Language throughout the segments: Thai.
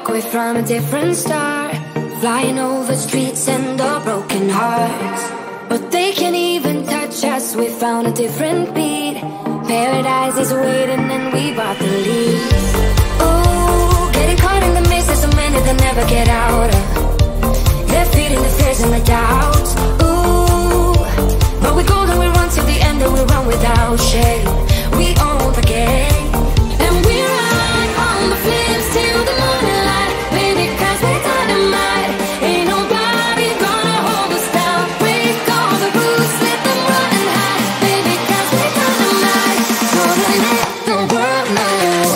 We're from a different star, flying over streets and our broken hearts. But they can't even touch us, we found a different beat. Paradise is waiting and we bought the lead. Oh, getting caught in the mist, there's so many that never get out of. They're feeding the fears and the doubts. Ooh, but we go and we run till the end and we run without shame. We own the game, and we ride on the flames till the morning light. Baby, 'cause we're dynamite. Ain't nobody gonna hold us down. Break all the rules, let them run and hide. Baby, 'cause we're dynamite. Gonna let the world know.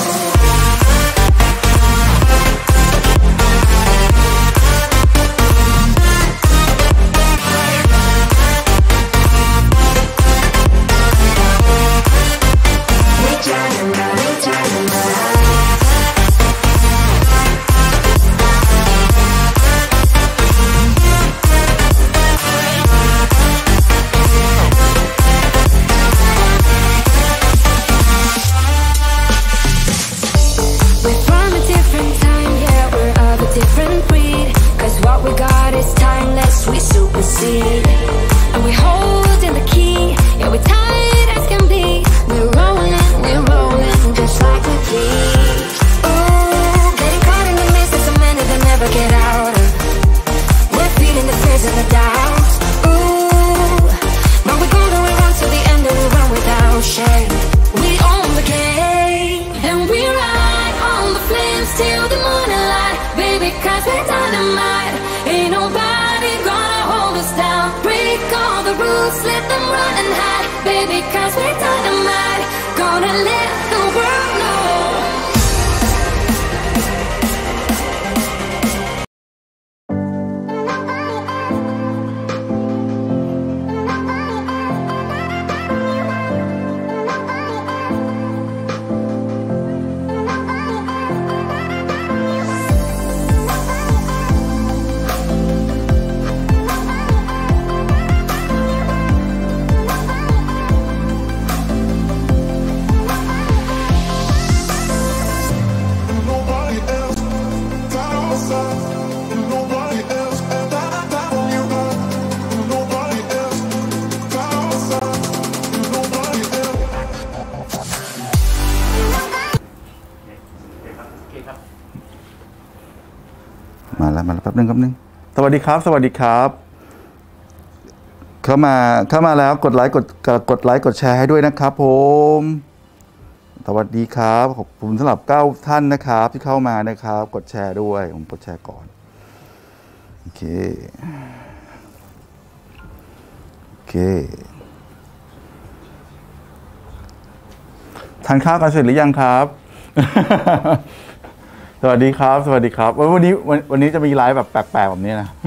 And we're holding the key, yeah, we're tight as can be. We're rolling just like we please. Oh, getting caught in the mist, there's so many that never get out of. We're feeding the fears and the doubts. Ooh, but we go and we run till the end and we run without shame. We own the game, and we ride on the flames till the morning light. Baby, 'cause we're dynamite. Ain't nobody gonna hold us down. Break all the rules, let them run and hide. Baby, 'cause we're dynamite. Gonna let the world know. มาแล้วแป๊บนึงสวัสดีครับเข้ามาแล้วกดไลค์กดแชร์ให้ด้วยนะครับผมสวัสดีครับขอบคุณสำหรับ9ท่านนะครับที่เข้ามานะครับกดแชร์ด้วยผมกดแชร์ก่อนโอเคทานข้าวกันเสร็จหรือยังครับ สวัสดีครับวันนี้จะมีไลฟ์แบบแปลกๆแบบนี้นะ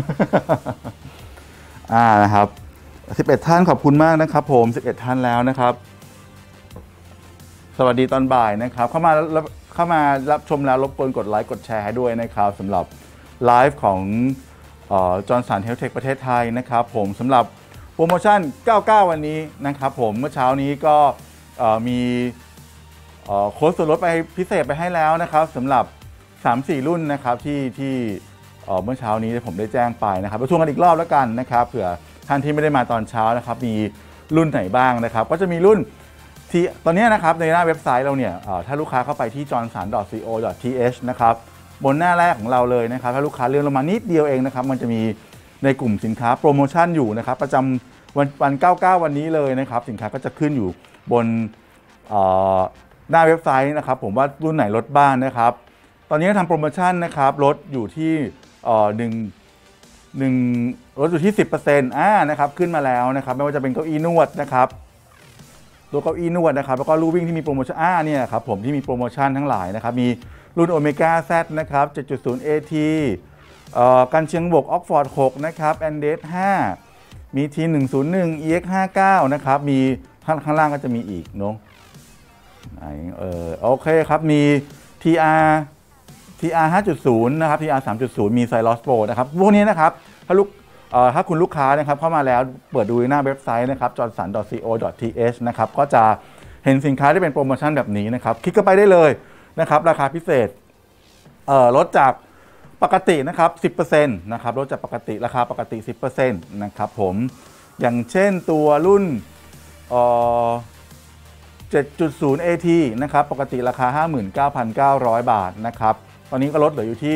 นะครับ11ท่านขอบคุณมากนะครับผม11ท่านแล้วนะครับสวัสดีตอนบ่ายนะครับเข้ามารับชมแล้วรบกวนกดไลค์กดแชร์ให้ด้วยนะครับสำหรับไลฟ์ของจอห์นสันเฮลท์เทคประเทศไทยนะครับผมสำหรับโปรโมชั่น99วันนี้นะครับผมเมื่อเช้านี้ก็มีโค้ดส่วนลดไปพิเศษไปให้แล้วนะครับสำหรับ3-4 รุ่นนะครับที่เมื่อเช้านี้ผมได้แจ้งไปนะครับไปทวงกันอีกรอบแล้วกันนะครับเผื่อท่านที่ไม่ได้มาตอนเช้านะครับมีรุ่นไหนบ้างนะครับก็จะมีรุ่นที่ตอนนี้นะครับในหน้าเว็บไซต์เราเนี่ยถ้าลูกค้าเข้าไปที่ johnson.co.th นะครับบนหน้าแรกของเราเลยนะครับถ้าลูกค้าเลื่อนลงมานิดเดียวเองนะครับมันจะมีในกลุ่มสินค้าโปรโมชั่นอยู่นะครับประจำวัน99วันนี้เลยนะครับสินค้าก็จะขึ้นอยู่บนหน้าเว็บไซต์นะครับผมว่ารุ่นไหนลดบ้างนะครับตอนนี้ทำโปรโมชั่นนะครับลดอยู่ที่ลดอยู่ที่ 10% นะครับขึ้นมาแล้วนะครับไม่ว่าจะเป็นเก้าอี้นวดนะครับตัวเก้าอี้นวดนะครับแล้วก็ลู่วิ่งที่มีโปรโมชั่นเนี่ยครับผมที่มีโปรโมชั่นทั้งหลายนะครับมีรุ่นโอเมก้า Z นะครับ 7.0 AT กันเชียงบก Oxford 6 นะครับ Andes 5 มี T101 EX 59 นะครับมีข้างล่างก็จะมีอีกเนาะโอเคครับมี TR 5.0 นะครับ TR 3.0 มีไซลอสโปรนะครับพวกนี้นะครับถ้าคุณลูกค้านะครับเข้ามาแล้วเปิดดูหน้าเว็บไซต์นะครับ johnson.co.th นะครับก็จะเห็นสินค้าที่เป็นโปรโมชั่นแบบนี้นะครับคลิกเข้าไปได้เลยนะครับราคาพิเศษลดจากปกตินะครับ 10% นะครับลดจากปกติราคาปกติ 10% นะครับผมอย่างเช่นตัวรุ่น7.0 AT นะครับปกติราคา 59,900 บาทนะครับตอนนี้ก็ลดเหลืออยู่ที่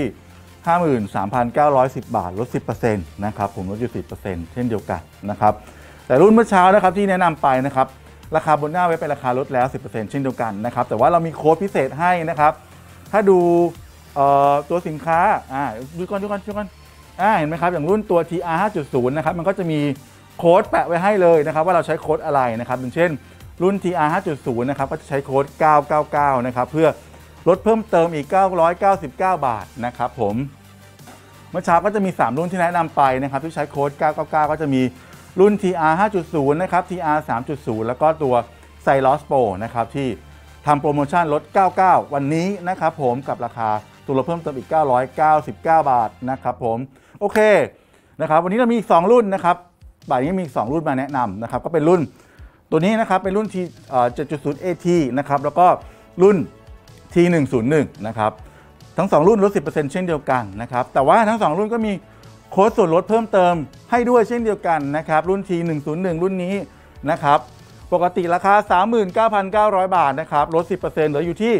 53,910 บาทลด 10% นะครับผมลดอยู่ 10% เช่นเดียวกันนะครับแต่รุ่นเมื่อเช้านะครับที่แนะนำไปนะครับราคาบนหน้าเว็บเป็นราคาลดแล้ว 10% เช่นเดียวกันนะครับแต่ว่าเรามีโค้ดพิเศษให้นะครับถ้าดูตัวสินค้าดูก่อนเห็นไหมครับอย่างรุ่นตัว TR 5.0 นะครับมันก็จะมีโค้ดแปะไว้ให้เลยนะครับว่าเราใช้โค้ดอะไรนะครับอย่างเช่นรุ่น TR 5.0 นะครับก็จะใช้โค้ด999นะครับเพื่อลดเพิ่มเติมอีก999 บาทนะครับผมเมื่อเช้าก็จะมี3รุ่นที่แนะนำไปนะครับที่ใช้โค้ด999ก็จะมีรุ่น TR 5.0 นะครับ TR 3.0 แล้วก็ตัว Cyros Pro นะครับที่ทำโปรโมชั่นลด99วันนี้นะครับผมกับราคาตัวลดเพิ่มเติมอีก999 บาทนะครับผมโอเคนะครับวันนี้เรามีอีก2รุ่นนะครับบ่ายนี้มีอีก2รุ่นมาแนะนำนะครับก็เป็นรุ่นตัวนี้นะครับเป็นรุ่น 7.0 AT นะครับแล้วก็รุ่น T101 นะครับทั้ง2รุ่นลด 10% เช่นเดียวกันนะครับแต่ว่าทั้ง2รุ่นก็มีโค้ดส่วนลดเพิ่มเติมให้ด้วยเช่นเดียวกันนะครับรุ่น T101 รุ่นนี้นะครับปกติราคา 39,900 บาทนะครับลด 10% เหลืออยู่ที่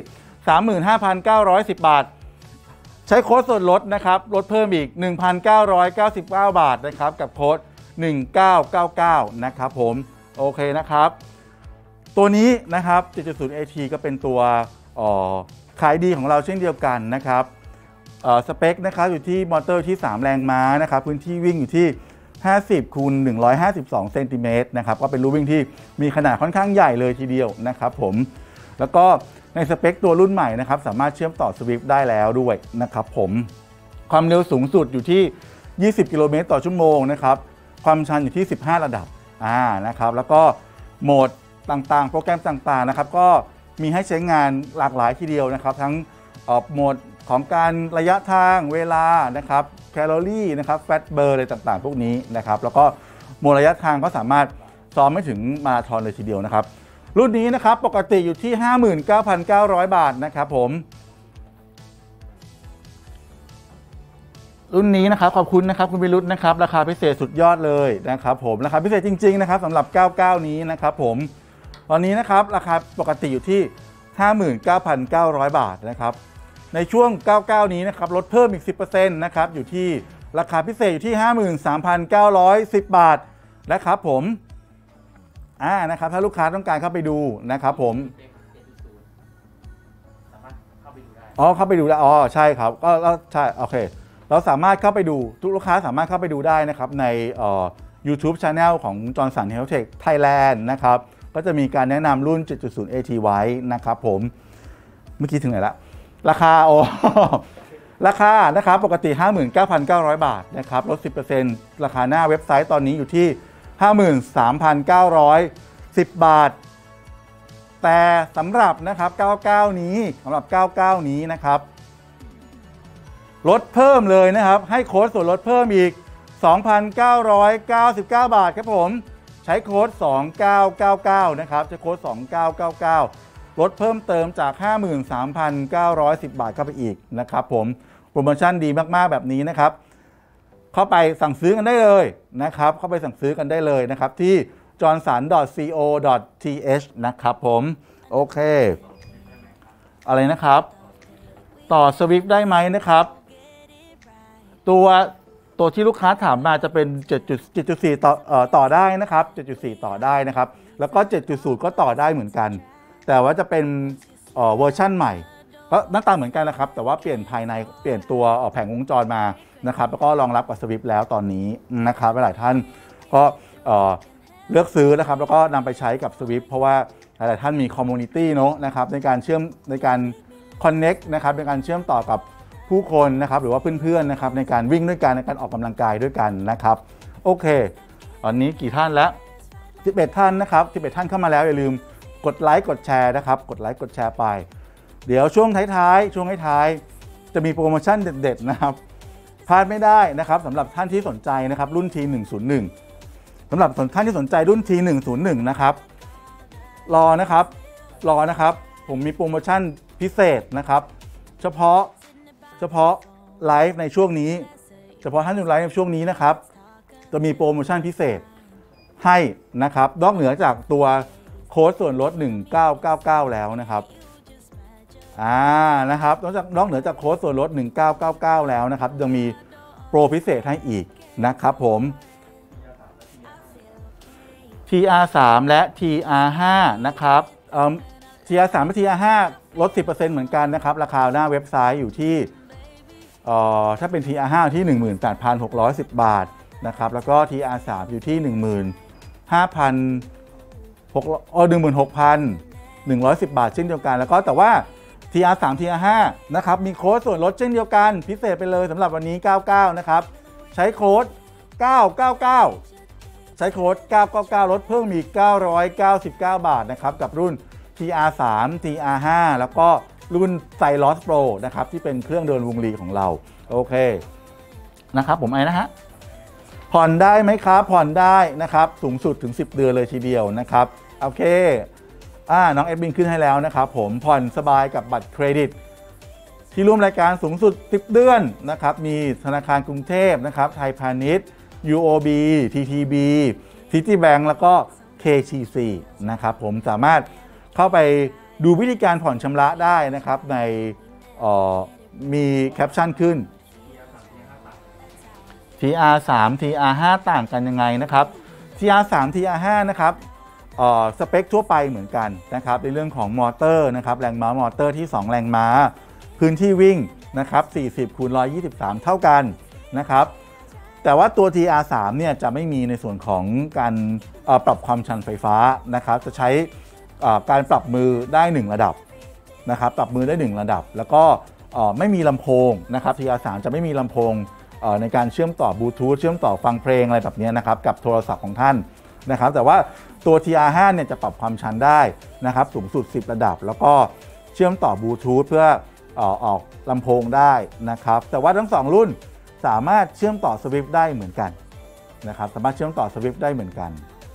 35,910 บาทใช้โค้ดส่วนลดนะครับลดเพิ่มอีก 1,999 บาทนะครับกับโค้ด1999นะครับผมโอเคนะครับตัวนี้นะครับ 7.0 AT ก็เป็นตัวขายดีของเราเช่นเดียวกันนะครับสเปคนะครับอยู่ที่มอเตอร์ที่3แรงม้านะครับพื้นที่วิ่งอยู่ที่50 คูณ 152 เซนติเมตรนะครับก็เป็นลู่วิ่งที่มีขนาดค่อนข้างใหญ่เลยทีเดียวนะครับผมแล้วก็ในสเปคตัวรุ่นใหม่นะครับสามารถเชื่อมต่อ Swift ได้แล้วด้วยนะครับผมความเร็วสูงสุดอยู่ที่20 กิโลเมตรต่อชั่วโมงนะครับความชันอยู่ที่15ระดับนะครับแล้วก็โหมดต่างๆโปรแกรมต่างๆนะครับก็มีให้ใช้งานหลากหลายทีเดียวนะครับทั้งโหมดของการระยะทางเวลานะครับแคลอรี่นะครับแฟตเบอร์อะไรต่างๆพวกนี้นะครับแล้วก็โหมดระยะทางก็สามารถซ้อมไม่ถึงมาราธอนเลยทีเดียวนะครับรุ่นนี้นะครับปกติอยู่ที่ 59,900 บาทนะครับผมรุ่นนี้นะครับขอบคุณนะครับคุณวิรุธนะครับราคาพิเศษสุดยอดเลยนะครับผมราคาพิเศษจริงๆนะครับสำหรับ99นี้นะครับผมตอนนี้นะครับราคาปกติอยู่ที่ 59,900 บาทนะครับในช่วง99นี้นะครับลดเพิ่มอีก 10% นะครับอยู่ที่ราคาพิเศษอยู่ที่ 53,910 บาทนะครับผมนะครับถ้าลูกค้าต้องการเข้าไปดูนะครับผมเข้าไปดูได้ใช่ครับก็ใช่โอเคเราสามารถเข้าไปดูทุกลูกค้าสามารถเข้าไปดูได้นะครับในYouTube Channel ของ Johnson Health Tech Thailand นะครับก็จะมีการแนะนำรุ่น 7.0 AT ไว้นะครับผมเมื่อกี้ถึงไหนละราคาราคานะครับปกติ 59,900 บาทนะครับลด 10% ราคาหน้าเว็บไซต์ตอนนี้อยู่ที่ 53,910 บาทแต่สำหรับนะครับ99นี้สำหรับ99นี้นะครับลดเพิ่มเลยนะครับให้โค้ดส่วนลดเพิ่มอีก 2,999 บาทครับผมใช้โค้ด2999นะครับใช้โค้ด2999ลดเพิ่มเติมจาก 53,910 บาทเข้าไปอีกนะครับผมโปรโมชั่นดีมากๆแบบนี้นะครับเข้าไปสั่งซื้อกันได้เลยนะครับเข้าไปสั่งซื้อกันได้เลยนะครับที่ johnson.co.th นะครับผมโอเคอะไรนะครับต่อ Swift ได้ไหมนะครับตัวที่ลูกค้าถามมาจะเป็น 7.4 ต่อได้นะครับ 7.4 ต่อได้นะครับแล้วก็ 7.0 ก็ต่อได้เหมือนกันแต่ว่าจะเป็นเวอร์ชั่นใหม่ก็หน้าตาเหมือนกันนะครับแต่ว่าเปลี่ยนภายในเปลี่ยนตัวแผงวงจรมานะครับแล้วก็รองรับกับ Swift แล้วตอนนี้นะครับหลายท่านก็เลือกซื้อนะครับแล้วก็นำไปใช้กับ Swift เพราะว่าหลายท่านมีคอมมูนิตี้เนาะนะครับในการเชื่อมในการ Connect นะครับในการเชื่อมต่อกับผู้คนนะครับหรือว่าเพื่อนๆนะครับในการวิ่งด้วยกันในการออกกำลังกายด้วยกันนะครับโอเคตอนนี้กี่ท่านแล้ว11ท่านนะครับ11ท่านเข้ามาแล้วอย่าลืมกดไลค์กดแชร์นะครับกดไลค์กดแชร์ไปเดี๋ยวช่วงท้ายจะมีโปรโมชั่นเด็ดๆนะครับพลาดไม่ได้นะครับสำหรับท่านที่สนใจนะครับรุ่น T101 สำหรับท่านที่สนใจรุ่น T101 นะครับรอนะครับผมมีโปรโมชั่นพิเศษนะครับเฉพาะไลฟ์ในช่วงนี้เฉพาะท่านดูไลฟ์ในช่วงนี้นะครับจะมีโปรโมชั่นพิเศษให้นะครับนอกเหนือจากตัวโค้ดส่วนลด1999แล้วนะครับนะครับนอกเหนือจากโค้ดส่วนลด1999แล้วนะครับยังมีโปรพิเศษให้อีกนะครับผม TR3 และ TR5 นะครับTR3 และ TR5 ลด 10% เหมือนกันนะครับราคาหน้าเว็บไซต์อยู่ที่ถ้าเป็น TR5 ที่ 18,610 บาทนะครับแล้วก็ TR3 อยู่ที่ 16,110 บาทเช่นเดียวกันแล้วก็แต่ว่า TR3 TR5 นะครับมีโค้ดส่วนลดเช่นเดียวกันพิเศษไปเลยสำหรับวันนี้99นะครับใช้โค้ด999ใช้โค้ด999ลดเพิ่มมี999 บาทนะครับกับรุ่น TR3 TR5 แล้วก็รุ่น Cyros Pro นะครับที่เป็นเครื่องเดินวงลีของเราโอเคนะครับผมนะฮะผ่อนได้ไหมครับผ่อนได้นะครับสูงสุดถึง10 เดือนเลยทีเดียวนะครับโอเคน้องเอ็ดบินขึ้นให้แล้วนะครับผมผ่อนสบายกับบัตรเครดิตที่ร่วมรายการสูงสุด10 เดือนนะครับมีธนาคารกรุงเทพนะครับไทยพาณิชย์ UOB TTB Citibank แล้วก็ KCC นะครับผมสามารถเข้าไปดูวิธีการผ่อนชำระได้นะครับในมีแคปชั่นขึ้น TR3 TR5 ต่างกันยังไงนะครับ TR3 TR5 นะครับสเปคทั่วไปเหมือนกันนะครับในเรื่องของมอเตอร์นะครับแรงม้ามอเตอร์ที่2แรงม้าพื้นที่วิ่งนะครับ40/123เท่ากันนะครับแต่ว่าตัว TR3 เนี่ยจะไม่มีในส่วนของการปรับความชันไฟฟ้านะครับจะใช้การปรับมือได้1ระดับนะครับปรับมือได้1ระดับแล้วก็ไม่มีลำโพงนะครับ TR3 จะไม่มีลำโพงในการเชื่อมต่อบลูทูธเชื่อมต่อฟังเพลงอะไรแบบนี้นะครับกับโทรศัพท์ของท่านนะครับแต่ว่าตัว TR5 เนี่ยจะปรับความชันได้นะครับสูงสุด10ระดับแล้วก็เชื่อมต่อบลูทูธเพื่อออกลำโพงได้นะครับแต่ว่าทั้ง2รุ่นสามารถเชื่อมต่อสวิฟต์ได้เหมือนกันนะครับสามารถเชื่อมต่อสวิฟต์ได้เหมือนกัน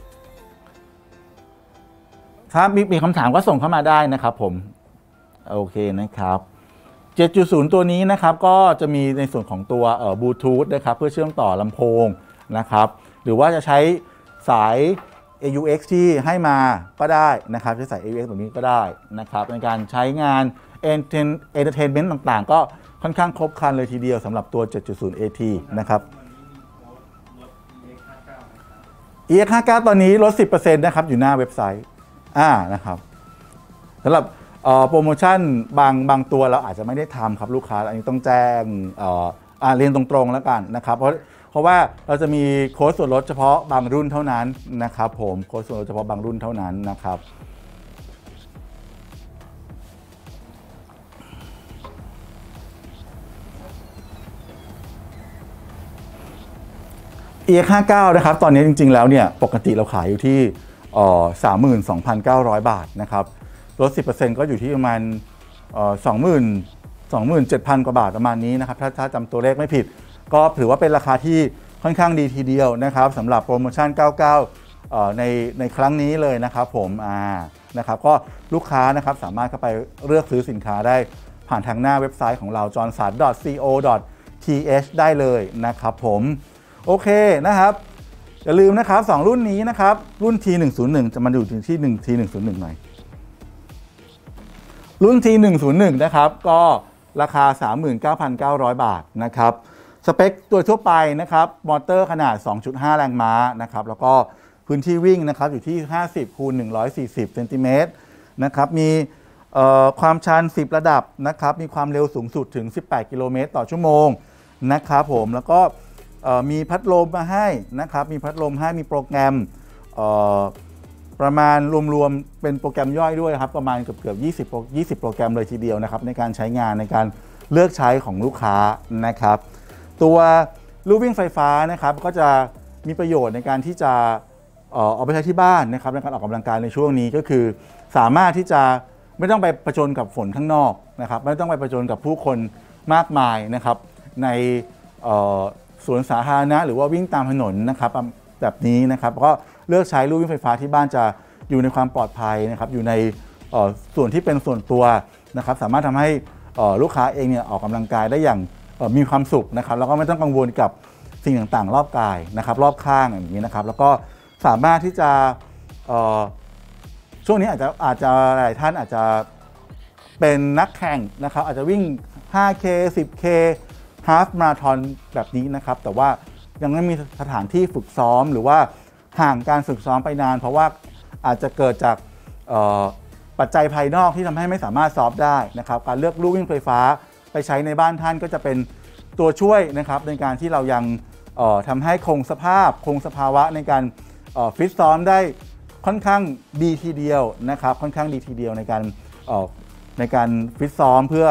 ถ้ามีคำถามก็ส่งเข้ามาได้นะครับผมโอเคนะครับ 7.0 ตัวนี้นะครับก็จะมีในส่วนของตัวบลูทูธนะครับเพื่อเชื่อมต่อลำโพงนะครับหรือว่าจะใช้สาย AUX ที่ให้มาก็ได้นะครับใช้สาย AUX แบบนี้ก็ได้นะครับในการใช้งาน Entertainment ต่างๆก็ค่อนข้างครบครันเลยทีเดียวสำหรับตัว 7.0 AT นะครับ EX59 ตอนนี้ลด 10% นะครับอยู่หน้าเว็บไซต์นะครับสำหรับโปรโมชั่นบางตัวเราอาจจะไม่ได้ทำครับลูกค้าอันนี้ต้องแจ้งเรียนตรงๆแล้วกันนะครับเพราะว่าเราจะมีโค้ดส่วนลดเฉพาะบางรุ่นเท่านั้นนะครับผมโค้ดส่วนลดเฉพาะบางรุ่นเท่านั้นนะครับEX59 นะครับตอนนี้จริงๆแล้วเนี่ยปกติเราขายอยู่ที่32,900 บาทนะครับลด 10% ก็อยู่ที่ประมาณ27,000 กว่าบาทประมาณนี้นะครับถ้าจำตัวเลขไม่ผิดก็ถือว่าเป็นราคาที่ค่อนข้างดีทีเดียวนะครับสำหรับโปรโมชั่น99ในครั้งนี้เลยนะครับผมนะครับก็ลูกค้านะครับสามารถเข้าไปเลือกซื้อสินค้าได้ผ่านทางหน้าเว็บไซต์ของเรา johnson.co.th ได้เลยนะครับผมโอเคนะครับอย่าลืมนะครับ2รุ่นนี้นะครับรุ่น T101 จะมาดูถึงที่T101 หน่อยรุ่น T101 นะครับก็ราคา 39,900 บาทนะครับสเปคตัวทั่วไปนะครับมอเตอร์ขนาด 2.5 แรงม้านะครับแล้วก็พื้นที่วิ่งนะครับอยู่ที่50/140 เซนติเมตรนะครับมีความชัน10ระดับนะครับมีความเร็วสูงสุดถึง18 กิโลเมตรต่อชั่วโมงนะครับผมแล้วก็มีพัดลมมาให้นะครับมีพัดลมให้มีโปรแกรมประมาณรวมๆเป็นโปรแกรมย่อยด้วยครับประมาณเกือบ20 โปรแกรมเลยทีเดียวนะครับในการใช้งานในการเลือกใช้ของลูกค้านะครับตัวลู่วิ่งไฟฟ้านะครับก็จะมีประโยชน์ในการที่จะเอาไปใช้ที่บ้านนะครับในการออกกำลังกายในช่วงนี้ก็คือสามารถที่จะไม่ต้องไปผจญกับฝนข้างนอกนะครับไม่ต้องไปผจญกับผู้คนมากมายนะครับในสวนสาธารณะหรือว่าวิ่งตามถนนนะครับแบบนี้นะครับก็เลือกใช้ลู่วิ่งไฟฟ้าที่บ้านจะอยู่ในความปลอดภัยนะครับอยู่ในส่วนที่เป็นส่วนตัวนะครับสามารถทำให้ลูกค้าเองเนี่ยออกกำลังกายได้อย่างมีความสุขนะครับแล้วก็ไม่ต้องกังวลกับสิ่งต่างๆรอบกายนะครับรอบข้างอย่างนี้นะครับแล้วก็สามารถที่จะช่วงนี้อาจจะหลายท่านอาจจะเป็นนักแข่งนะครับอาจจะวิ่ง 5K 10K ฮาล์ฟมาราธอนแบบนี้นะครับแต่ว่ายังไม่มีสถานที่ฝึกซ้อมหรือว่าห่างการฝึกซ้อมไปนานเพราะว่าอาจจะเกิดจากปัจจัยภายนอกที่ทำให้ไม่สามารถซ้อมได้นะครับการเลือกลู่วิ่งไฟฟ้าไปใช้ในบ้านท่านก็จะเป็นตัวช่วยนะครับในการที่เรายังทำให้คงสภาพคงสภาวะในการฟิตซ้อมได้ค่อนข้างดีทีเดียวนะครับค่อนข้างดีทีเดียวในการฟิตซ้อมเพื่อ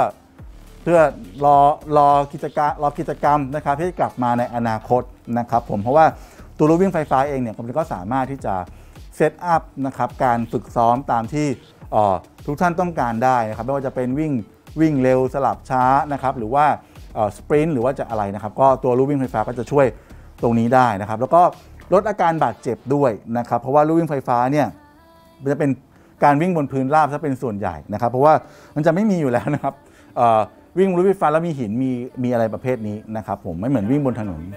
รอกิจกรรมนะครับที่จะกลับมาในอนาคตนะครับผมเพราะว่าตัวลู่วิ่งไฟฟ้าเองเนี่ยก็สามารถที่จะเซตอัพนะครับการฝึกซ้อมตามที่ทุกท่านต้องการได้นะครับไม่ว่าจะเป็นวิ่งเร็วสลับช้านะครับหรือว่าสปรินต์หรือว่าจะอะไรนะครับก็ตัวลู่วิ่งไฟฟ้าก็จะช่วยตรงนี้ได้นะครับแล้วก็ลดอาการบาดเจ็บด้วยนะครับเพราะว่าลู่วิ่งไฟฟ้าเนี่ยจะเป็นการวิ่งบนพื้นราบถ้าเป็นส่วนใหญ่นะครับเพราะว่ามันจะไม่มีอยู่แล้วนะครับวิ่งลู่ไฟฟ้าแล้วมีหินมีอะไรประเภทนี้นะครับผมไม่เหมือนวิ่งบนถนน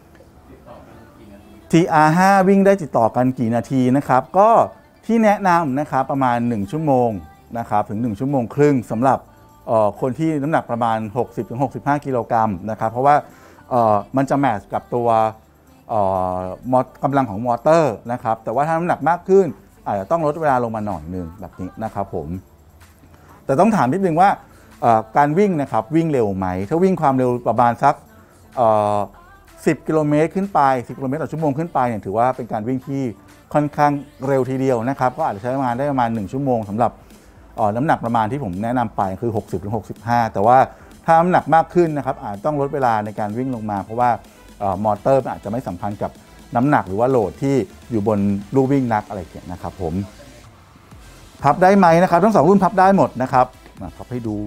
TR5 วิ่งได้ติดต่อกันกี่นาทีนะครับก็ที่แนะนำนะครับประมาณ1ชั่วโมงนะครับถึง1ชั่วโมงครึ่งสำหรับคนที่น้ำหนักประมาณ 60-65 กิโลกรัมนะครับเพราะว่ามันจะแมทช์กับตัวกำลังของมอเตอร์นะครับแต่ว่าถ้าน้ำหนักมากขึ้นอาจจะต้องลดเวลาลงมาหน่อยนึงแบบนี้นะครับผมแต่ต้องถามนิดนึงว่าการวิ่งนะครับวิ่งเร็วไหมถ้าวิ่งความเร็วประมาณสัก10 กิโลเมตรขึ้นไป10 กิโลเมตรต่อชั่วโมงขึ้นไปเนี่ยถือว่าเป็นการวิ่งที่ค่อนข้างเร็วทีเดียวนะครับก็อาจจะใช้งานได้ประมาณ1ชั่วโมงสำหรับน้ำหนักประมาณที่ผมแนะนำไปคือ 60-65 แต่ว่าถ้าน้ำหนักมากขึ้นนะครับอาจต้องลดเวลาในการวิ่งลงมาเพราะว่ามอเตอร์อาจจะไม่สัมพันธ์กับน้ำหนักหรือว่าโหลดที่อยู่บนลู่วิ่งนักอะไรอย่างเงี้ยนะครับผมพับได้ไหมนะครับทั้ง2รุ่นพับได้หมดนะครับพับให้ดู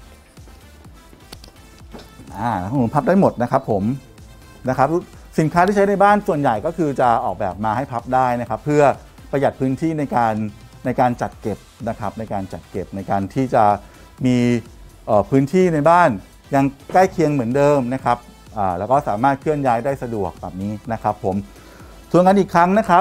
ทั้ง2พับได้หมดนะครับผมนะครับสินค้าที่ใช้ในบ้านส่วนใหญ่ก็คือจะออกแบบมาให้พับได้นะครับเพื่อประหยัดพื้นที่ในการจัดเก็บนะครับในการจัดเก็บในการที่จะมีพื้นที่ในบ้านยังใกล้เคียงเหมือนเดิมนะครับแล้วก็สามารถเคลื่อนย้ายได้สะดวกแบบนี้นะครับผมทวนกันอีกครั้งนะครับ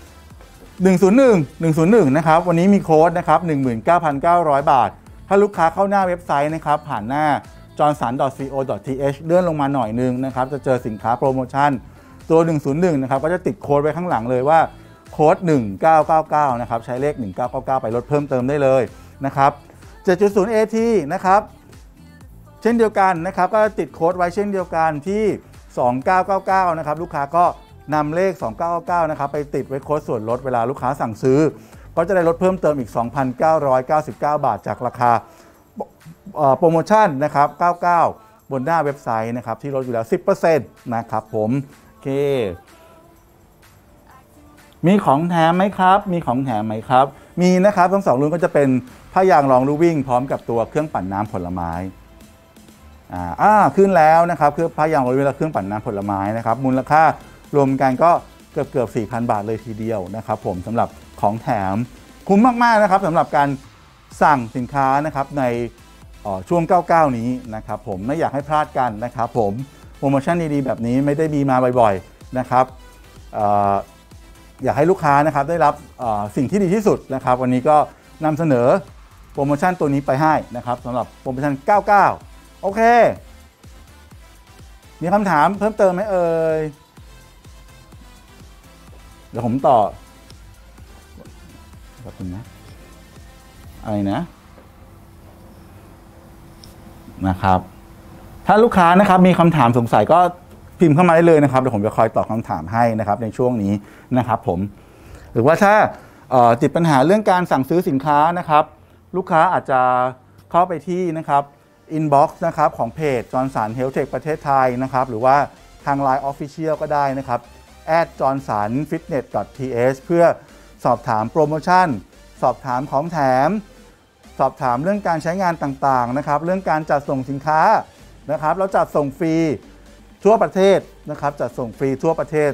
101นะครับวันนี้มีโค้ดนะครับ 19,900 บาทถ้าลูกค้าเข้าหน้าเว็บไซต์นะครับผ่านหน้า johnson.co.th เลื่อนลงมาหน่อยนึงนะครับจะเจอสินค้าโปรโมชั่นตัว101นะครับก็จะติดโค้ดไว้ข้างหลังเลยว่าโค้ด1999นะครับใช้เลข1999ไปลดเพิ่มเติมได้เลยนะครับ 7.0 AT นะครับเช่นเดียวกันนะครับก็ติดโค้ดไว้เช่นเดียวกันที่2999นะครับลูกค้าก็นำเลข2999นะครับไปติดไว้โค้ดส่วนลดเวลาลูกค้าสั่งซื้อก็จะได้ลดเพิ่มเติมอีก 2,999 บาทจากราคาโปรโมชั่นนะครับ99บนหน้าเว็บไซต์นะครับที่ลดอยู่แล้ว 10% นะครับผมโอเคมีของแถมไหมครับมีของแถมไหมครับมีนะครับทั้ง2รุ่นก็จะเป็นผ้ายางรองลู่วิ่งพร้อมกับตัวเครื่องปั่นน้ำผลไม้ขึ้นแล้วนะครับคือผ้ายางรองลู่วิ่งและเครื่องปั่นน้ำผลไม้นะครับมูลค่ารวมกันก็เกือบ 4,000 บาทเลยทีเดียวนะครับผมสำหรับของแถมคุ้มมากๆนะครับสำหรับการสั่งสินค้านะครับในช่วง99นี้นะครับผมไม่อยากให้พลาดกันนะครับผมโปรโมชั่นดีๆแบบนี้ไม่ได้มีมาบ่อยๆนะครับอยากให้ลูกค้านะครับได้รับสิ่งที่ดีที่สุดนะครับวันนี้ก็นำเสนอโปรโมชั่นตัวนี้ไปให้นะครับสำหรับโปรโมชั่น99โอเคมีคำถามเพิ่มเติมไหมเอ่ยเดี๋ยวผมต่อขอบคุณนะอะไรนะครับถ้าลูกค้านะครับมีคำถามสงสัยก็พิมพ์เข้ามาได้เลยนะครับเดี๋ยวผมจะคอยตอบคำถามให้นะครับในช่วงนี้นะครับผมหรือว่าถ้าติดปัญหาเรื่องการสั่งซื้อสินค้านะครับลูกค้าอาจจะเข้าไปที่นะครับอินบ็อกซ์นะครับของเพจ Johnson Health Tech ประเทศไทยนะครับหรือว่าทาง LINE Official ก็ได้นะครับ@johnsonfitness.th เพื่อสอบถามโปรโมชั่นสอบถามของแถมสอบถามเรื่องการใช้งานต่างๆนะครับเรื่องการจัดส่งสินค้านะครับเราจัดส่งฟรีทั่วประเทศนะครับจัดส่งฟรีทั่วประเทศ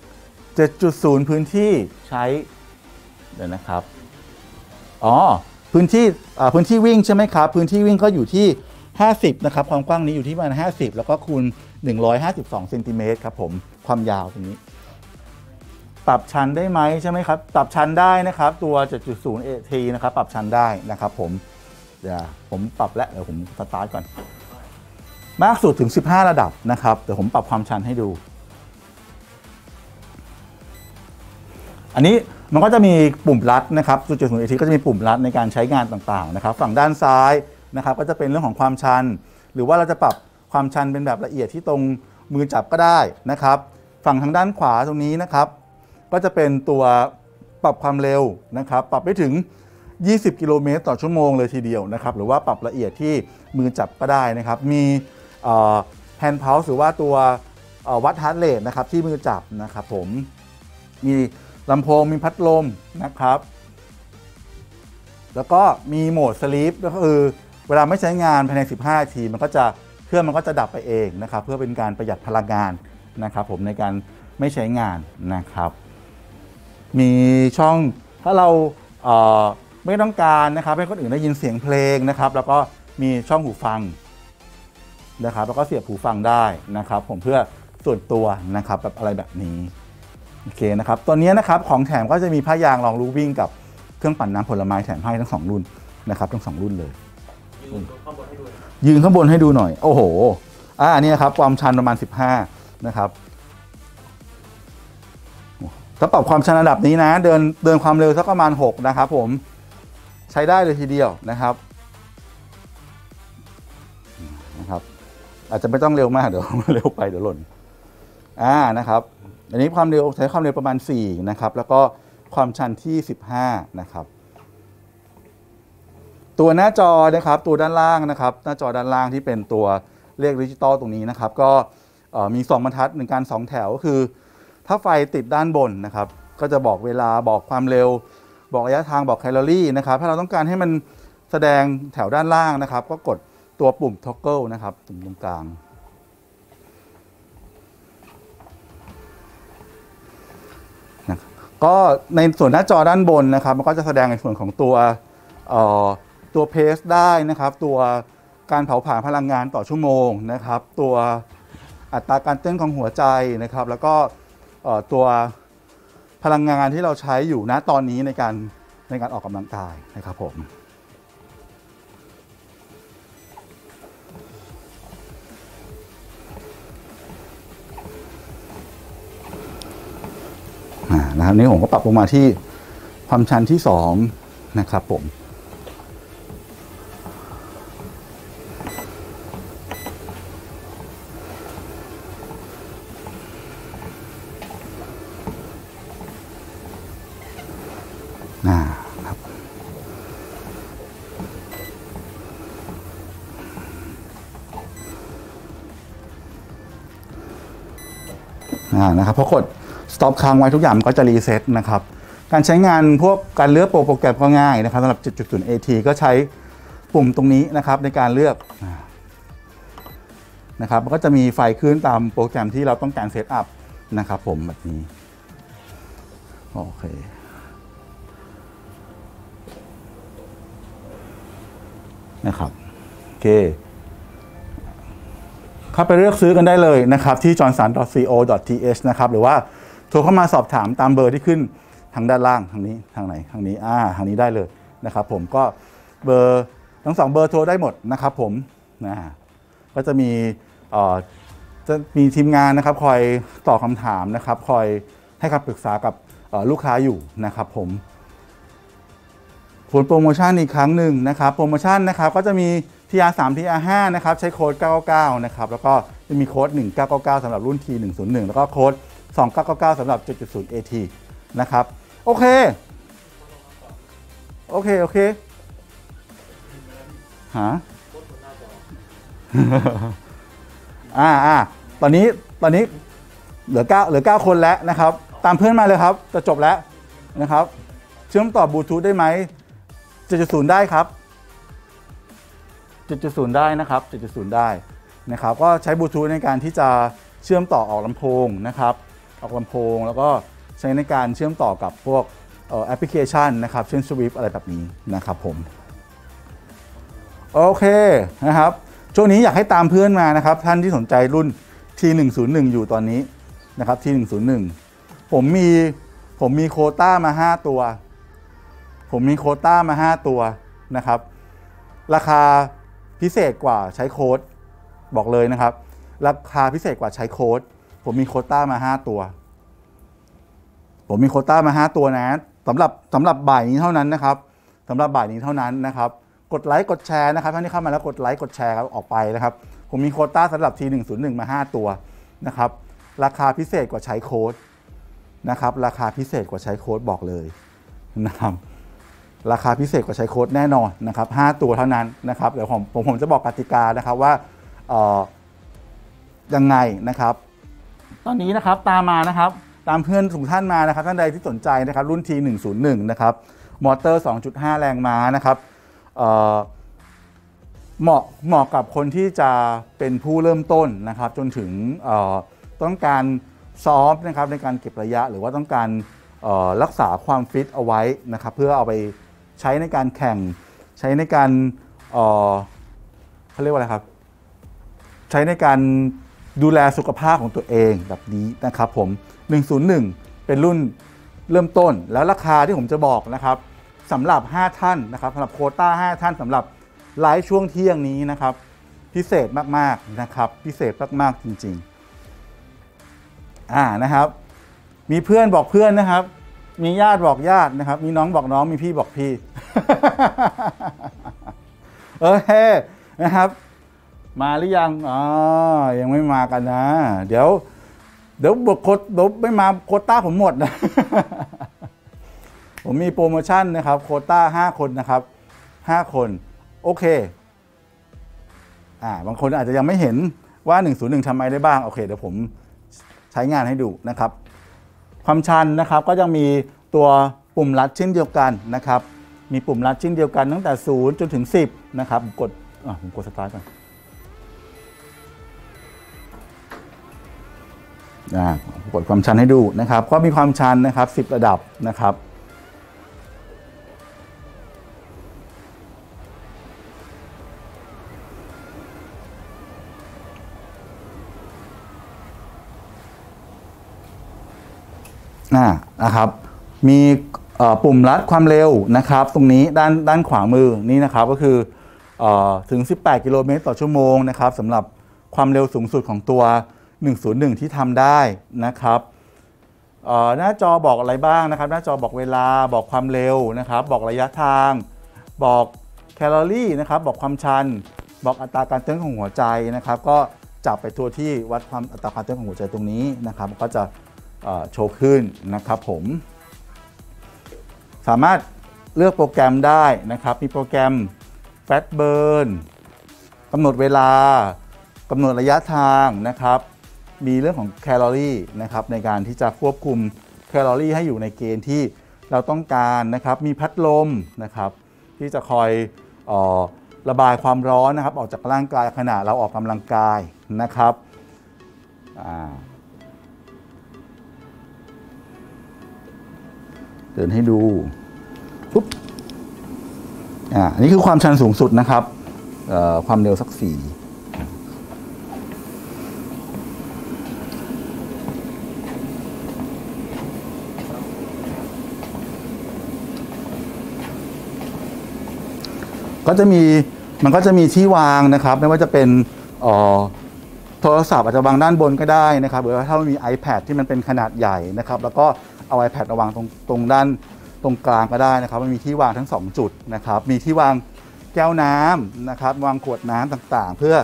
7.0 พื้นที่ใช้เดี๋ยวนะครับพื้นที่วิ่งใช่ไหมครับพื้นที่วิ่งก็อยู่ที่50นะครับความกว้างนี้อยู่ที่ประมาณ50แล้วก็คูณ152เซนติเมตรครับผมความยาวตรงนี้ปรับชันได้ไหมใช่ไหมครับปรับชันได้นะครับตัว 7.0 AT นะครับปรับชันได้นะครับผมเดี๋ยวผมปรับแล้วเดี๋ยวผมสตาร์ทก่อนมากสุดถึง15ระดับนะครับเดี๋ยวผมปรับความชันให้ดูอันนี้มันก็จะมีปุ่มลัดนะครับ0.0 AT ก็จะมีปุ่มลัดในการใช้งานต่างๆนะครับฝั่งด้านซ้ายนะครับก็จะเป็นเรื่องของความชันหรือว่าเราจะปรับความชันเป็นแบบละเอียดที่ตรงมือจับก็ได้นะครับฝั่งทางด้านขวาตรงนี้นะครับก็จะเป็นตัวปรับความเร็วนะครับปรับได้ถึง20กิโลเมตรต่อชั่วโมงเลยทีเดียวนะครับหรือว่าปรับละเอียดที่มือจับก็ได้นะครับมีแฮนด์เพาส์หรือว่าตัววัดฮาร์ทเรทนะครับที่มือจับนะครับผมมีลำโพงมีพัดลมนะครับแล้วก็มีโหมดสลีปก็คือเวลาไม่ใช้งานภายใน15นาทีเครื่องมันก็จะดับไปเองนะครับเพื่อเป็นการประหยัดพลังงานนะครับผมในการไม่ใช้งานนะครับมีช่องถ้าเราไม่ต้องการนะครับให้คนอื่นได้ยินเสียงเพลงนะครับแล้วก็มีช่องหูฟังนะครับแล้วก็เสียบหูฟังได้นะครับผมเพื่อส่วนตัวนะครับแบบอะไรแบบนี้โอเคนะครับตัวนี้นะครับของแถมก็จะมีผ้ายางรองรูวิ่งกับเครื่องปั่นน้ำผลไม้แถมให้ทั้ง2รุ่นนะครับทั้ง2รุ่นเลยยืนข้างบนให้ดูหน่อยโอ้โหอันนี้ครับความชันประมาณ15นะครับถ้าปรับความชันระดับนี้นะเดินความเร็วสักประมาณ6นะครับผมใช้ได้เลยทีเดียวนะครับอาจจะไม่ต้องเร็วมากเดี๋ยวเร็วไปเดี๋ยวหล่นนะครับอันนี้ความเร็วใช้ความเร็วประมาณ4นะครับแล้วก็ความชันที่15นะครับตัวหน้าจอนะครับตัวด้านล่างนะครับหน้าจอด้านล่างที่เป็นตัวเลขดิจิตอลตรงนี้นะครับก็มี2บรรทัด1การ2แถวก็คือถ้าไฟติดด้านบนนะครับก็จะบอกเวลาบอกความเร็วบอกระยะทางบอกแคลอรี่นะครับถ้าเราต้องการให้มันแสดงแถวด้านล่างนะครับก็กดตัวปุ่ม toggle นะครับตรงกลางนะก็ในส่วนหน้าจอด้านบนนะครับมันก็จะแสดงในส่วนของตัวเพสได้นะครับตัวการเผาผลาญพลังงานต่อชั่วโมงนะครับตัวอัตราการเต้นของหัวใจนะครับแล้วก็ตัวพลังงานที่เราใช้อยู่ณตอนนี้ในการออกกำลังกายนะครับผมนะครับนี้ผมก็ปรับลงมาที่ความชันที่2นะครับผมครับนะครับพอกดสต็อปค้างไว้ทุกอย่างมันก็จะรีเซ็ตนะครับการใช้งานพวกการเลือกโปรแกรมก็ง่ายนะครับสำหรับ 7.0 AT ก็ใช้ปุ่มตรงนี้นะครับในการเลือกนะครับมันก็จะมีไฟขึ้นตามโปรแกรมที่เราต้องการเซตอัพนะครับผมแบบนี้โอเคนะครับโอเคเข้าไปเลือกซื้อกันได้เลยนะครับที่ johnson.co.th นะครับหรือว่าโทรเข้ามาสอบถามตามเบอร์ที่ขึ้นทางด้านล่างทางนี้ทางไหนทางนี้ทางนี้ได้เลยนะครับผมก็เบอร์ทั้ง2เบอร์โทรได้หมดนะครับผมก็จะมีทีมงานนะครับคอยตอบคำถามนะครับคอยให้คำปรึกษากับลูกค้าอยู่นะครับผมผลโปรโมชั่นอีกครั้งหนึ่งนะครับโปรโมชั่นนะครับก็จะมี TR3 TR5 นะครับใช้โค้ด999นะครับแล้วก็จะมีโค้ด1999สำหรับรุ่น T101 แล้วก็โค้ด2999สำหรับ 7.0 AT นะครับโอเคฮะตอนนี้เหลือ9คนแล้วนะครับตามเพื่อนมาเลยครับจะจบแล้วนะครับเชื่อมต่อบลูทูธได้ไหม 7.0 ได้ครับ 7.0 ได้นะครับ 7.0 ได้นะครับก็ใช้บลูทูธในการที่จะเชื่อมต่อออกลำโพงนะครับออกลำโพงแล้วก็ใช้ในการเชื่อมต่อกับพวกแอปพลิเคชันนะครับเช่น Swift อะไรแบบนี้นะครับผมโอเคนะครับช่วงนี้อยากให้ตามเพื่อนมานะครับท่านที่สนใจรุ่น T101 อยู่ตอนนี้นะครับ T101 ผมมีโควต้ามา5ตัวนะครับราคาพิเศษกว่าใช้โค้ดบอกเลยนะครับราคาพิเศษกว่าใช้โค้ดผมมีโควต้ามา5ตัวนะสำหรับบ่ายนี้เท่านั้นนะครับกดไลค์กดแชร์นะครับท่านที่เข้ามาแล้วกดไลค์กดแชร์ออกไปนะครับผมมีโควต้าสำหรับ T101 มา5ตัวนะครับราคาพิเศษกว่าใช้โค้ดนะครับราคาพิเศษกว่าใช้โค้ดบอกเลยนะครับราคาพิเศษกว่าใช้โค้ดแน่นอนนะครับ5ตัวเท่านั้นนะครับเดี๋ยวผมจะบอกกติกานะครับว่ายังไงนะครับตอนนี้นะครับตามมานะครับตามเพื่อนทุกท่านมานะครับท่านใดที่สนใจนะครับรุ่น T101 นะครับมอเตอร์ 2.5 แรงม้านะครับเหมาะกับคนที่จะเป็นผู้เริ่มต้นนะครับจนถึงต้องการซ้อมนะครับในการเก็บระยะหรือว่าต้องการรักษาความฟิตเอาไว้นะครับเพื่อเอาไปใช้ในการแข่งใช้ในการเขาเรียกว่าอะไรครับใช้ในการดูแลสุขภาพของตัวเองแบบนี้นะครับผม101เป็นรุ่นเริ่มต้นแล้วราคาที่ผมจะบอกนะครับสำหรับ5ท่านนะครับสำหรับโควต้า5ท่านสำหรับไลฟ์ช่วงเที่ยงนี้นะครับพิเศษมากๆนะครับพิเศษมากๆจริงๆนะครับมีเพื่อนบอกเพื่อนนะครับมีญาติบอกญาตินะครับมีน้องบอกน้องมีพี่บอกพี่ นะครับมาหรือยังยังไม่มากันนะเดี๋ยวบทโค้ดไม่มาโควต้าผมหมดนะ ผมมีโปรโมชั่นนะครับโควต้า5คนนะครับ5คนโอเคบางคนอาจจะยังไม่เห็นว่า101ทำอะไรได้บ้างโอเคเดี๋ยวผมใช้งานให้ดูนะครับความชันนะครับก็ยังมีตัวปุ่มลัดเช่นเดียวกันนะครับมีปุ่มลัดเช่นเดียวกันตั้งแต่0จนถึง10นะครับผมกดสตาร์ทก่อนกดความชันให้ดูนะครับก็มีความชันนะครับ10ระดับนะครับนะครับมีปุ่มลัดความเร็วนะครับตรงนี้ด้านขวามือนี่นะครับก็คือถึง18กิโลเมตรต่อชั่วโมงนะครับสำหรับความเร็วสูงสุดของตัว101ที่ทำได้นะครับหน้าจอบอกอะไรบ้างนะครับหน้าจอบอกเวลาบอกความเร็วนะครับบอกระยะทางบอกแคลอรี่นะครับบอกความชันบอกอัตราการเต้นของหัวใจนะครับก็จับไปตัวที่วัดความอัตราการเต้นของหัวใจตรงนี้นะครับก็จะโชว์ขึ้นนะครับผมสามารถเลือกโปรแกรมได้นะครับมีโปรแกรม Fat Burn กำหนดเวลากำหนดระยะทางนะครับมีเรื่องของแคลอรี่นะครับในการที่จะควบคุมแคลอรี่ให้อยู่ในเกณฑ์ที่เราต้องการนะครับมีพัดลมนะครับที่จะคอยระบายความร้อนนะครับออกจากร่างกายขณะเราออกกำลังกายนะครับเดินให้ดูปุ๊บอันนี้คือความชันสูงสุดนะครับความเร็วสัก4มันก็จะมีที่วางนะครับไม่ว่าจะเป็นโทรศัพท์อาจจะวางด้านบนก็ได้นะครับหรือว่าถ้ามี iPad ที่มันเป็นขนาดใหญ่นะครับแล้วก็เอา iPad วางตรงด้านตรงกลางก็ได้นะครับมันมีที่วางทั้ง2จุดนะครับมีที่วางแก้วน้ำนะครับวางขวดน้ำต่างๆเพื่อ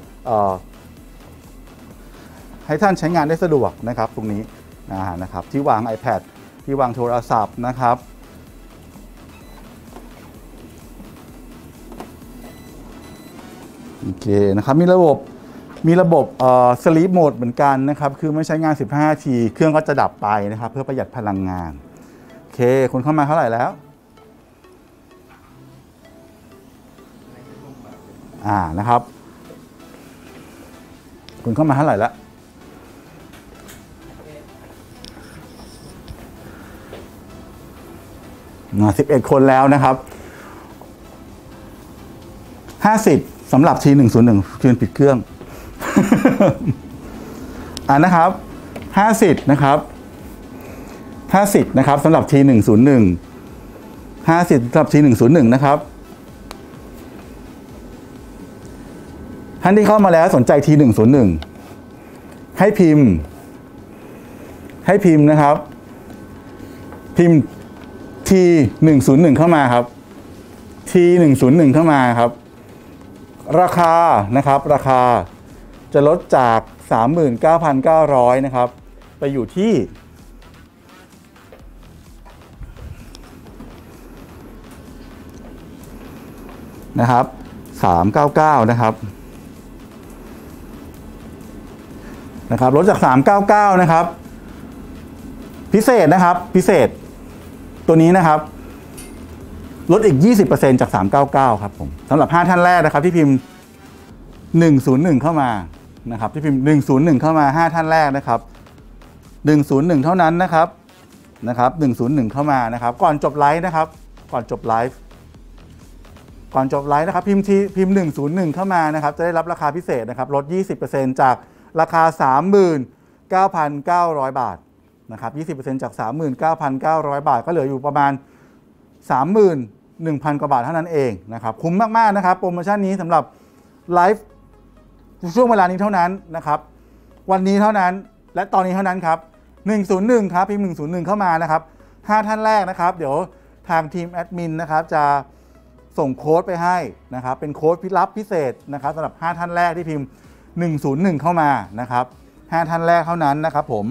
ให้ท่านใช้งานได้สะดวกนะครับตรงนี้นะครับที่วาง iPad ที่วางโทรศัพท์นะครับโอเคนะครับมีระบบsleep mode เหมือนกันนะครับคือไม่ใช้งาน15 นาทีเครื่องก็จะดับไปนะครับเพื่อประหยัดพลังงานโอเคคุณเข้ามาเท่าไหร่แล้วนะครับคุณเข้ามาเท่าไหร่แล้ว11 คนแล้วนะครับ 50สำหรับ T101 เพื่อนปิดเครื่อง นะครับ50นะครับ50นะครับสำหรับ T101 50สำหรับ T101 นะครับท่านที่เข้ามาแล้วสนใจ T101 ให้พิมพ์นะครับพิมพ์ T101 เข้ามาครับ T101 เข้ามาครับราคานะครับราคาจะลดจาก 39,900 นะครับไปอยู่ที่นะครับ399นะครับลดจาก399นะครับพิเศษนะครับพิเศษตัวนี้นะครับลดอีก 20% จาก 399ครับผมสำหรับ5ท่านแรกนะครับที่พิมพ์101เข้ามานะครับที่พิมพ์101เข้ามา5ท่านแรกนะครับ101เท่านั้นนะครับ101เข้ามานะครับก่อนจบไลฟ์นะครับก่อนจบไลฟ์นะครับพิมพ์101เข้ามานะครับจะได้รับราคาพิเศษนะครับลด 20% จากราคา 39,900 บาทนะครับ 20% จาก 39,900 บาทก็เหลืออยู่ประมาณ 31,000 กว่าบาทเท่านั้นเองนะครับคุ้มมากๆนะครับโปรโมชั่นนี้สำหรับไลฟ์ช่วงเวลานี้เท่านั้นนะครับวันนี้เท่านั้นและตอนนี้เท่านั้นครับ101ครับพิมพ์101เข้ามานะครับ5ท่านแรกนะครับเดี๋ยวทางทีมแอดมินนะครับจะส่งโค้ดไปให้นะครับเป็นโค้ดลับพิเศษนะครับสำหรับ5ท่านแรกที่พิมพ์101เข้ามานะครับ5ท่านแรกเท่านั้นนะครับผม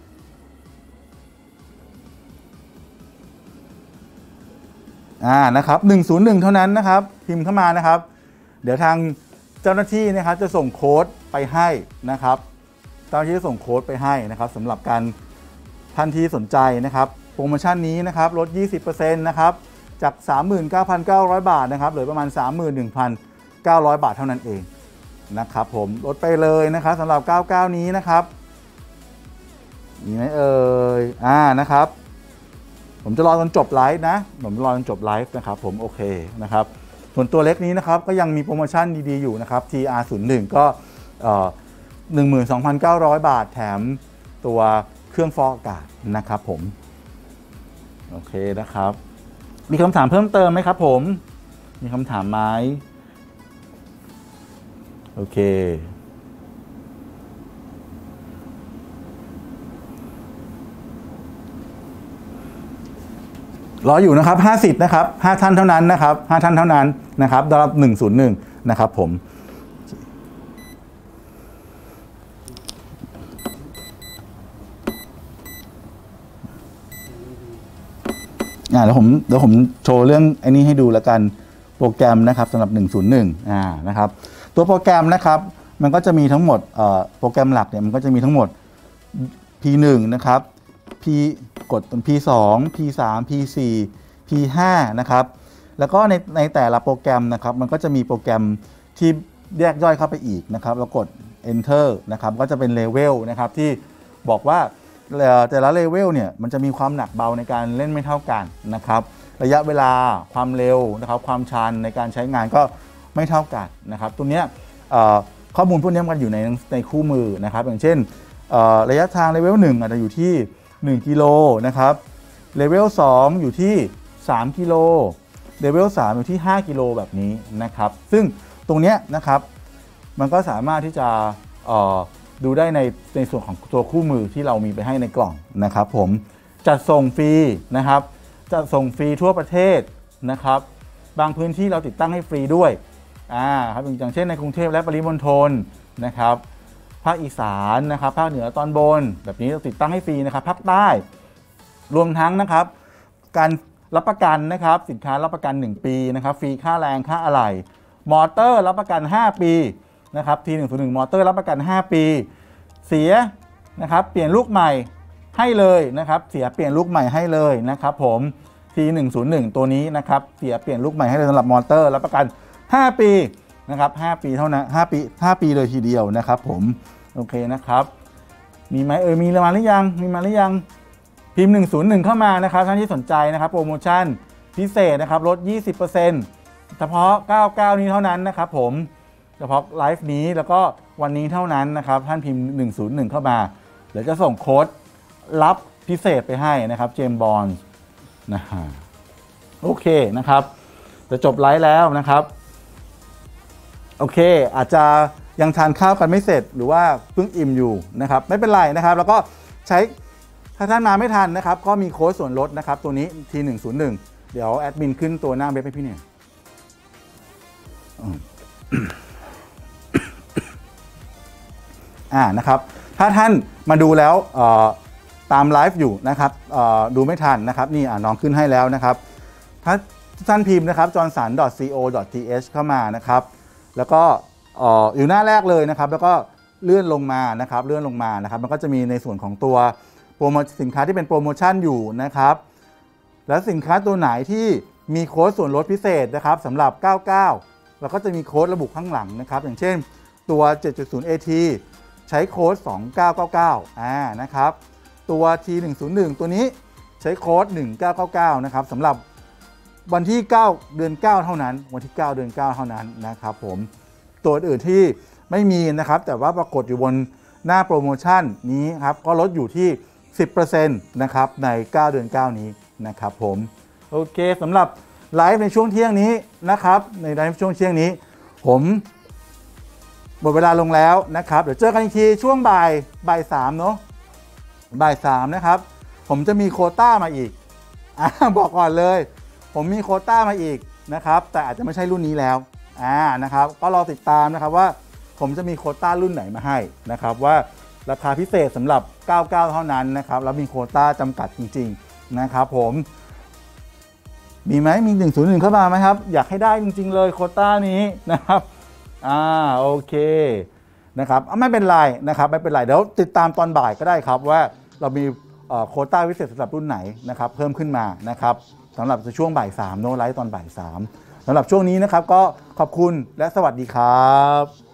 นะครับ101เท่านั้นนะครับพิมพ์เข้ามานะครับเดี๋ยวทางเจ้าหน้าที่นะครับจะส่งโค้ดไปให้นะครับเจ้าหน้าที่จะส่งโค้ดไปให้นะครับสำหรับการท่านที่สนใจนะครับโปรโมชั่นนี้นะครับลด 20% นะครับจาก 39,900 บาทนะครับเหลือประมาณ 31,900 บาทเท่านั้นเองนะครับผมลดไปเลยนะครับสำหรับ99นี้นะครับมีไหมเอ่ยนะครับผมจะรอจนจบไลฟ์นะผมรอจนจบไลฟ์นะครับผมโอเคนะครับส่วนตัวเล็กนี้นะครับก็ยังมีโปรโมชั่นดีๆอยู่นะครับ TR01 ก็ 12,900 บาทแถมตัวเครื่องฟอกอากาศนะครับผมโอเคนะครับมีคำถามเพิ่มเติมไหมครับผมมีคำถามไหมโอเครออยู่นะครับ50นะครับ5ท่านเท่านั้นนะครับ5ท่านเท่านั้นนะครับสำหรับ101นะครับผมเดี๋ยวผมโชว์เรื่องไอ้นี้ให้ดูแล้วกันโปรแกรมนะครับสำหรับ101นะครับตัวโปรแกรมนะครับมันก็จะมีทั้งหมดโปรแกรมหลักเนี่ยมันก็จะมีทั้งหมด P1 นะครับ กด P2 P3 P4 P5 นะครับแล้วก็ในแต่ละโปรแกรมนะครับมันก็จะมีโปรแกรมที่แยกย่อยเข้าไปอีกนะครับแล้วกด Enter นะครับก็จะเป็นเลเวลนะครับที่บอกว่าแต่ละเลเวลเนี่ยมันจะมีความหนักเบาในการเล่นไม่เท่ากันนะครับระยะเวลาความเร็วนะครับความชันในการใช้งานก็ไม่เท่ากันนะครับตัวเนี้ยข้อมูลพวกนี้มันอยู่ในคู่มือนะครับอย่างเช่นระยะทางเลเวล1อาจจะอยู่ที่1กิโลนะครับเลเวล2อยู่ที่3กิโลเลเวล3อยู่ที่5กิโลแบบนี้นะครับซึ่งตรงเนี้ยนะครับมันก็สามารถที่จะดูได้ในส่วนของตัวคู่มือที่เรามีไปให้ในกล่องนะครับผมจัดส่งฟรีนะครับจัดส่งฟรีทั่วประเทศนะครับบางพื้นที่เราติดตั้งให้ฟรีด้วยครับอย่างเช่นในกรุงเทพและปริมณฑลนะครับภาคอีสานนะครับภาคเหนือตอนบนแบบนี้เราติดตั้งให้ฟรีนะครับภาคใต้รวมทั้งนะครับการรับประกันนะครับสินค้ารับประกัน1ปีนะครับฟรีค่าแรงค่าอะไหล่มอเตอร์รับประกัน5ปีนะครับT101มอเตอร์รับประกัน5ปีเสียนะครับเปลี่ยนลูกใหม่ให้เลยนะครับเสียเปลี่ยนลูกใหม่ให้เลยนะครับผมT101ตัวนี้นะครับเสียเปลี่ยนลูกใหม่ให้เลยสำหรับมอเตอร์รับประกัน5ปีนะครับ5ปีเท่านั้น5ปีเลยทีเดียวนะครับผมโอเคนะครับมีไหมมีมาหรือยังพิมพ์101เข้ามานะครับท่านที่สนใจนะครับโปรโมชั่นพิเศษนะครับลด 20% เฉพาะ99นี้เท่านั้นนะครับผมเฉพาะไลฟ์นี้แล้วก็วันนี้เท่านั้นนะครับท่านพิมพ์101เข้ามาเดี๋ยวจะส่งโค้ดรับพิเศษไปให้นะครับเจมส์บอนด์นะฮะโอเคนะครับจะจบไลฟ์แล้วนะครับโอเคอาจจะยังทานข้าวกันไม่เสร็จหรือว่าเพิ่งอิ่มอยู่นะครับไม่เป็นไรนะครับแล้วก็ใช้ถ้าท่านมาไม่ทันนะครับก็มีโค้ดส่วนลดนะครับตัวนี้ T101 เดี๋ยวแอดมินขึ้นตัวหน้าเว็บให้พี่เนี่ยนะครับถ้าท่านมาดูแล้วตามไลฟ์อยู่นะครับดูไม่ทันนะครับนี่น้องขึ้นให้แล้วนะครับถ้าท่านพิมพ์นะครับ johnson.co.th เข้ามานะครับแล้วก็อยู่หน้าแรกเลยนะครับแล้วก็เลื่อนลงมานะครับมันก็จะมีในส่วนของตัวโปรโมชั่นสินค้าที่เป็นโปรโมชั่นอยู่นะครับแล้วสินค้าตัวไหนที่มีโค้ดส่วนลดพิเศษนะครับสำหรับ99แล้วก็จะมีโค้ดระบุข้างหลังนะครับอย่างเช่นตัว 7.0 AT ใช้โค้ด2999นะครับตัว T101 ตัวนี้ใช้โค้ด1999นะครับสำหรับวันที่9เดือน9เท่านั้นวันที่9เดือน9เท่านั้นนะครับผมตัวอื่นที่ไม่มีนะครับแต่ว่าปรากฏอยู่บนหน้าโปรโมชั่นนี้ครับก็ลดอยู่ที่ 10% นะครับใน9เดือน9นี้นะครับผมโอเคสำหรับไลฟ์ในช่วงเที่ยงนี้นะครับในไลฟ์ช่วงเที่ยงนี้ผมหมดเวลาลงแล้วนะครับเดี๋ยวเจอกันอีกทีช่วงบ่าย3เนาะบ่าย3นะครับผมจะมีโควต้ามาอีกบอกก่อนเลยผมมีโควต้ามาอีกนะครับแต่อาจจะไม่ใช่รุ่นนี้แล้วนะครับก็รอติดตามนะครับว่าผมจะมีโควต้ารุ่นไหนมาให้นะครับว่าราคาพิเศษสำหรับ99เท่านั้นนะครับแล้วมีโควต้าจำกัดจริงๆนะครับผมมีไหมมี101เข้ามาไหมครับอยากให้ได้จริงๆเลยโควต้านี้นะครับโอเคนะครับไม่เป็นไรนะครับไม่เป็นไรเดี๋ยวติดตามตอนบ่ายก็ได้ครับว่าเรามีโควต้าพิเศษสำหรับรุ่นไหนนะครับเพิ่มขึ้นมานะครับสำหรับช่วงบ่าย3โน้ตไลฟ์ตอนบ่าย3สำหรับช่วงนี้นะครับก็ขอบคุณและสวัสดีครับ